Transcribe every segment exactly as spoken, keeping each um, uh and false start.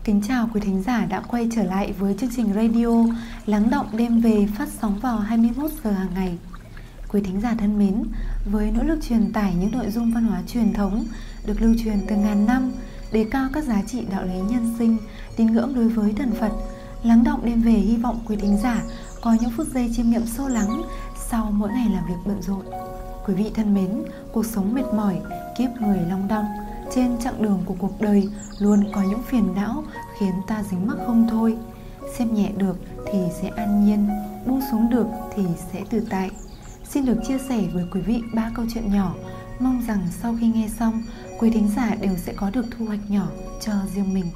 Kính chào quý thính giả đã quay trở lại với chương trình radio Lắng Đọng Đêm Về phát sóng vào hai mươi mốt giờ hàng ngày. Quý thính giả thân mến, với nỗ lực truyền tải những nội dung văn hóa truyền thống được lưu truyền từ ngàn năm, đề cao các giá trị đạo lý nhân sinh, tín ngưỡng đối với thần Phật, Lắng Đọng Đêm Về hy vọng quý thính giả có những phút giây chiêm nghiệm sâu lắng sau mỗi ngày làm việc bận rộn. Quý vị thân mến, cuộc sống mệt mỏi, kiếp người long đong. Trên chặng đường của cuộc đời luôn có những phiền não khiến ta dính mắc không thôi. Xem nhẹ được thì sẽ an nhiên, buông xuống được thì sẽ tự tại. Xin được chia sẻ với quý vị ba câu chuyện nhỏ, mong rằng sau khi nghe xong, quý thính giả đều sẽ có được thu hoạch nhỏ cho riêng mình.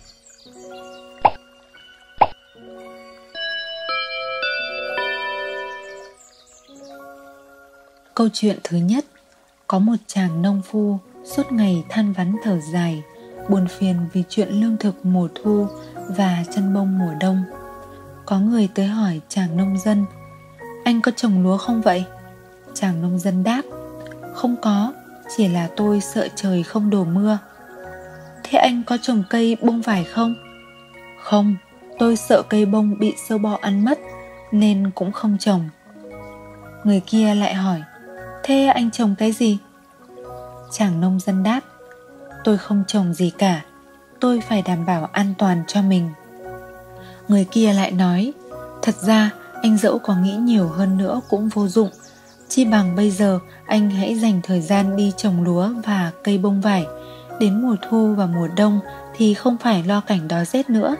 Câu chuyện thứ nhất, có một chàng nông phu suốt ngày than vãn thở dài, buồn phiền vì chuyện lương thực mùa thu và chăn bông mùa đông. Có người tới hỏi chàng nông dân: "Anh có trồng lúa không vậy?" Chàng nông dân đáp: "Không có, chỉ là tôi sợ trời không đổ mưa." "Thế anh có trồng cây bông vải không?" "Không, tôi sợ cây bông bị sâu bọ ăn mất nên cũng không trồng." Người kia lại hỏi: "Thế anh trồng cái gì?" Chàng nông dân đáp: "Tôi không trồng gì cả, tôi phải đảm bảo an toàn cho mình." Người kia lại nói: "Thật ra anh dẫu có nghĩ nhiều hơn nữa cũng vô dụng, chi bằng bây giờ anh hãy dành thời gian đi trồng lúa và cây bông vải, đến mùa thu và mùa đông thì không phải lo cảnh đói rét nữa."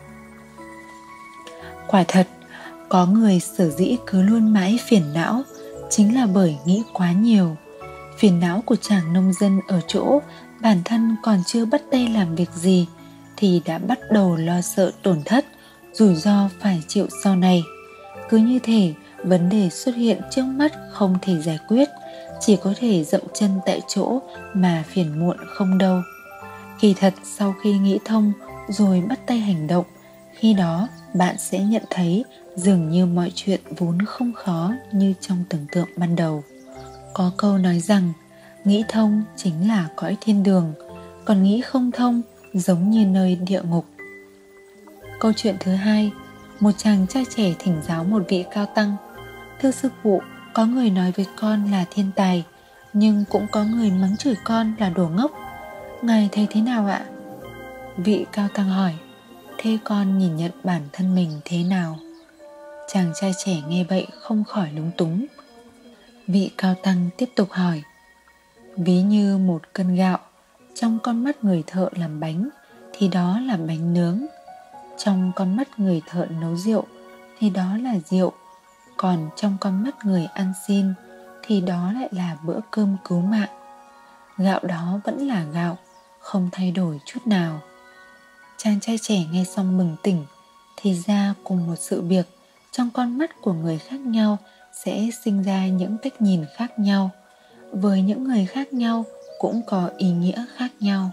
Quả thật, có người sở dĩ cứ luôn mãi phiền não chính là bởi nghĩ quá nhiều. Phiền não của chàng nông dân ở chỗ bản thân còn chưa bắt tay làm việc gì thì đã bắt đầu lo sợ tổn thất, rủi ro phải chịu sau này. Cứ như thể vấn đề xuất hiện trước mắt không thể giải quyết, chỉ có thể dậm chân tại chỗ mà phiền muộn không đâu. Kỳ thật sau khi nghĩ thông rồi bắt tay hành động, khi đó bạn sẽ nhận thấy dường như mọi chuyện vốn không khó như trong tưởng tượng ban đầu. Có câu nói rằng nghĩ thông chính là cõi thiên đường, còn nghĩ không thông giống như nơi địa ngục. Câu chuyện thứ hai, một chàng trai trẻ thỉnh giáo một vị cao tăng: "Thưa sư phụ, có người nói với con là thiên tài, nhưng cũng có người mắng chửi con là đồ ngốc. Ngài thấy thế nào ạ?" Vị cao tăng hỏi: "Thế con nhìn nhận bản thân mình thế nào?" Chàng trai trẻ nghe vậy không khỏi lúng túng. Vị cao tăng tiếp tục hỏi: "Ví như một cân gạo, trong con mắt người thợ làm bánh thì đó là bánh nướng, trong con mắt người thợ nấu rượu thì đó là rượu, còn trong con mắt người ăn xin thì đó lại là bữa cơm cứu mạng. Gạo đó vẫn là gạo, không thay đổi chút nào." Chàng trai trẻ nghe xong bừng tỉnh. Thì ra cùng một sự việc, trong con mắt của người khác nhau sẽ sinh ra những cách nhìn khác nhau, với những người khác nhau cũng có ý nghĩa khác nhau.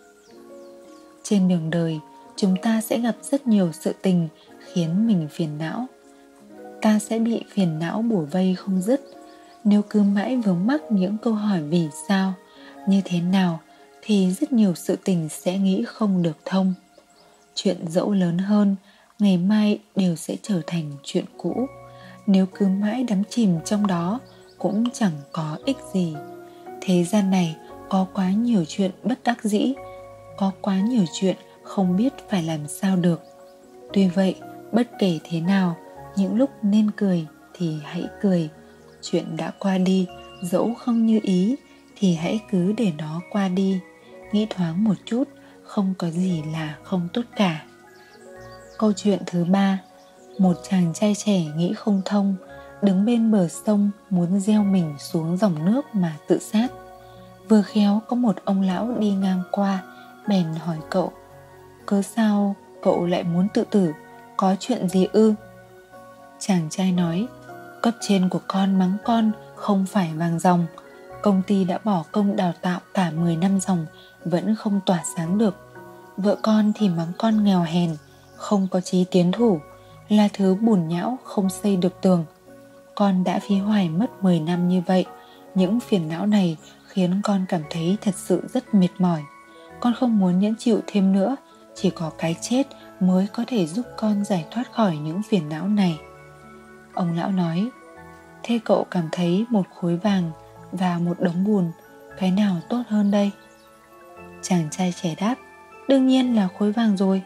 Trên đường đời, chúng ta sẽ gặp rất nhiều sự tình khiến mình phiền não. Ta sẽ bị phiền não bủa vây không dứt. Nếu cứ mãi vướng mắc những câu hỏi vì sao, như thế nào, thì rất nhiều sự tình sẽ nghĩ không được thông. Chuyện dẫu lớn hơn, ngày mai đều sẽ trở thành chuyện cũ. Nếu cứ mãi đắm chìm trong đó cũng chẳng có ích gì. Thế gian này có quá nhiều chuyện bất đắc dĩ, có quá nhiều chuyện không biết phải làm sao được. Tuy vậy, bất kể thế nào, những lúc nên cười thì hãy cười. Chuyện đã qua đi, dẫu không như ý thì hãy cứ để nó qua đi. Nghĩ thoáng một chút, không có gì là không tốt cả. Câu chuyện thứ ba, một chàng trai trẻ nghĩ không thông, đứng bên bờ sông muốn gieo mình xuống dòng nước mà tự sát. Vừa khéo có một ông lão đi ngang qua, bèn hỏi cậu: "Cớ sao cậu lại muốn tự tử, có chuyện gì ư?" Chàng trai nói: "Cấp trên của con mắng con không phải vàng ròng. Công ty đã bỏ công đào tạo cả mười năm ròng vẫn không tỏa sáng được. Vợ con thì mắng con nghèo hèn, không có chí tiến thủ, là thứ bùn nhão không xây được tường. Con đã phí hoài mất mười năm như vậy. Những phiền não này khiến con cảm thấy thật sự rất mệt mỏi. Con không muốn nhẫn chịu thêm nữa, chỉ có cái chết mới có thể giúp con giải thoát khỏi những phiền não này. Ông lão nói, thế cậu cảm thấy một khối vàng và một đống bùn, cái nào tốt hơn đây? Chàng trai trẻ đáp, đương nhiên là khối vàng rồi.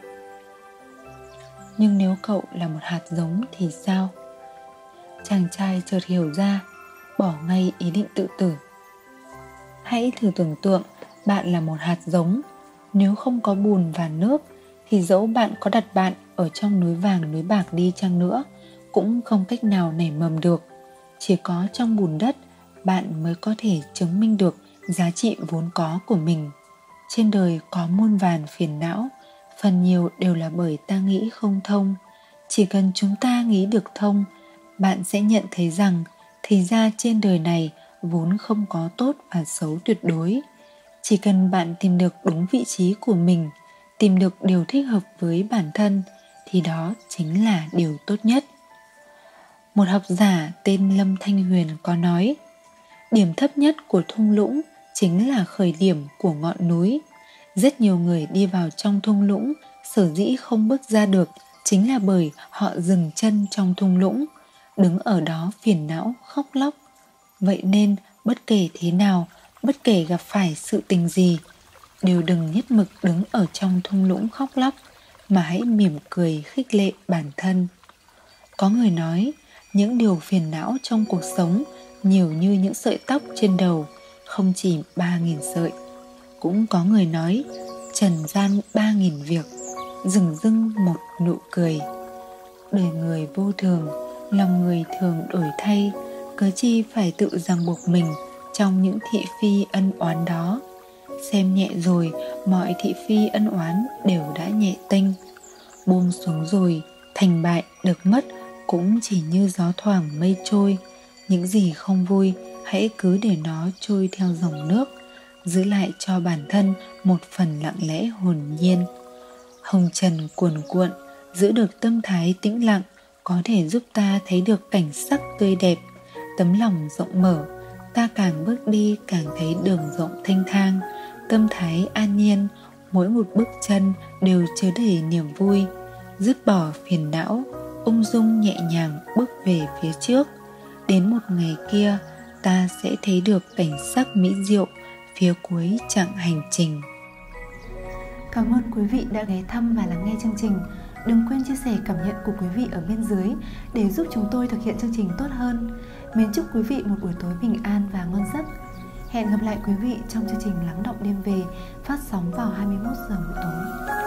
Nhưng nếu cậu là một hạt giống thì sao? Chàng trai chợt hiểu ra, bỏ ngay ý định tự tử. Hãy thử tưởng tượng bạn là một hạt giống. Nếu không có bùn và nước thì dẫu bạn có đặt bạn ở trong núi vàng núi bạc đi chăng nữa cũng không cách nào nảy mầm được. Chỉ có trong bùn đất bạn mới có thể chứng minh được giá trị vốn có của mình. Trên đời có muôn vàn phiền não, phần nhiều đều là bởi ta nghĩ không thông. Chỉ cần chúng ta nghĩ được thông, bạn sẽ nhận thấy rằng thì ra trên đời này vốn không có tốt và xấu tuyệt đối. Chỉ cần bạn tìm được đúng vị trí của mình, tìm được điều thích hợp với bản thân, thì đó chính là điều tốt nhất. Một học giả tên Lâm Thanh Huyền có nói, điểm thấp nhất của thung lũng chính là khởi điểm của ngọn núi. Rất nhiều người đi vào trong thung lũng sở dĩ không bước ra được chính là bởi họ dừng chân trong thung lũng, đứng ở đó phiền não khóc lóc. Vậy nên bất kể thế nào, bất kể gặp phải sự tình gì, đều đừng nhất mực đứng ở trong thung lũng khóc lóc, mà hãy mỉm cười khích lệ bản thân. Có người nói, những điều phiền não trong cuộc sống nhiều như những sợi tóc trên đầu, không chỉ ba nghìn sợi. Cũng có người nói, trần gian ba nghìn việc, dửng dưng một nụ cười. Đời người vô thường, lòng người thường đổi thay, cớ chi phải tự ràng buộc mình trong những thị phi ân oán đó. Xem nhẹ rồi, mọi thị phi ân oán đều đã nhẹ tênh. Buông xuống rồi, thành bại được mất cũng chỉ như gió thoảng mây trôi. Những gì không vui, hãy cứ để nó trôi theo dòng nước, giữ lại cho bản thân một phần lặng lẽ hồn nhiên. Hồng trần cuồn cuộn, giữ được tâm thái tĩnh lặng có thể giúp ta thấy được cảnh sắc tươi đẹp. Tấm lòng rộng mở, ta càng bước đi càng thấy đường rộng thanh thang. Tâm thái an nhiên, mỗi một bước chân đều chứa đầy niềm vui. Dứt bỏ phiền não, ung dung nhẹ nhàng bước về phía trước. Đến một ngày kia, ta sẽ thấy được cảnh sắc mỹ diệu phía cuối chặng hành trình. Cảm ơn quý vị đã ghé thăm và lắng nghe chương trình. Đừng quên chia sẻ cảm nhận của quý vị ở bên dưới để giúp chúng tôi thực hiện chương trình tốt hơn. Mến chúc quý vị một buổi tối bình an và ngon giấc. Hẹn gặp lại quý vị trong chương trình Lắng Động Đêm Về phát sóng vào hai mươi mốt giờ mỗi tối.